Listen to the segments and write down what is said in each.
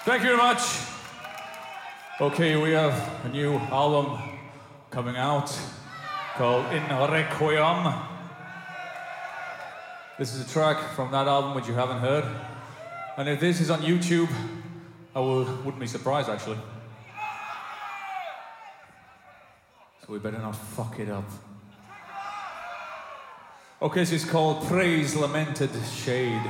Thank you very much. Okay, we have a new album coming out called In Requiem. This is a track from that album which you haven't heard. And if this is on YouTube, I wouldn't be surprised actually. So we better not fuck it up. Okay, this is called Praise Lamented Shade.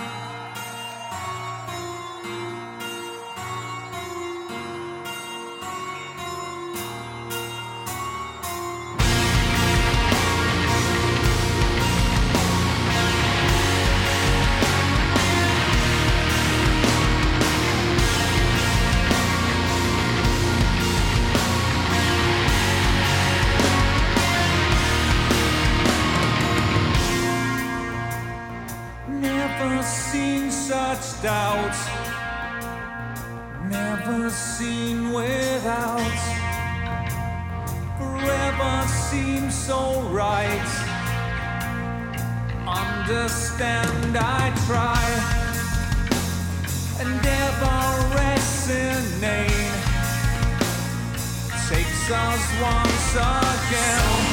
Never seen such doubt, never seen without. Forever seems so right. Understand I try, and ever resonate takes us once again.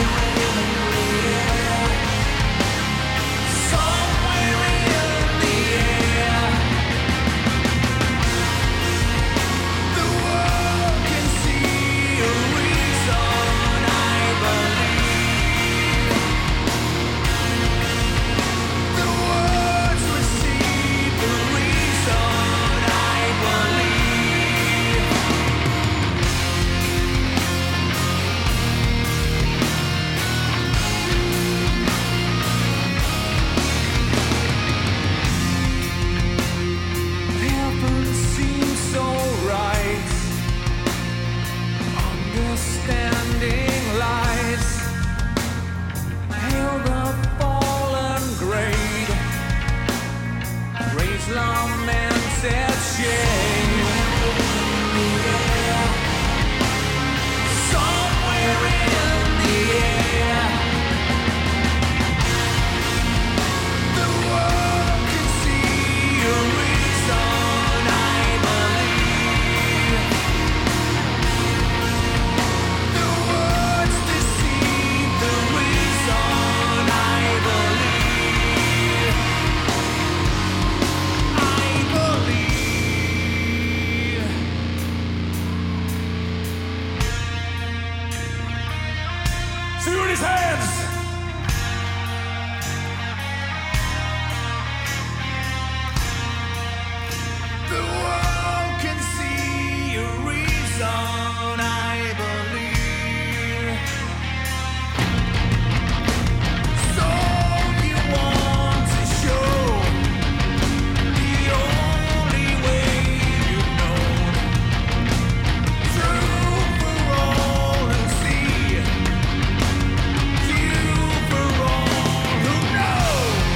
Lamented shade. Somewhere in the air, the world can see a reason, I believe. The words deceive the reason, I believe. See you in his hands! The world can see a reason, I believe. So you want to show the only way you've known. True for all who see, you for all who know.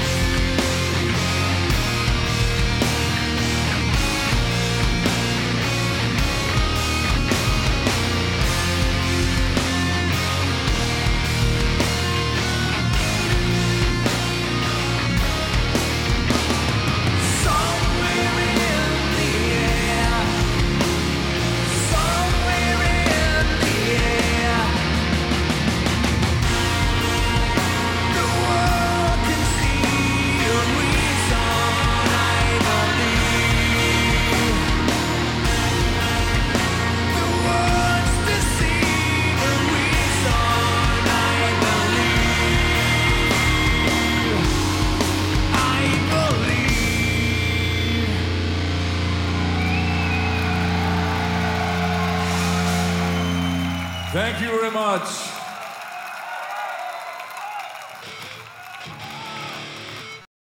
Somewhere in the air, somewhere in the air, the world can see a reason, I believe. The words deceive a reason, I believe. I believe. Thank you very much.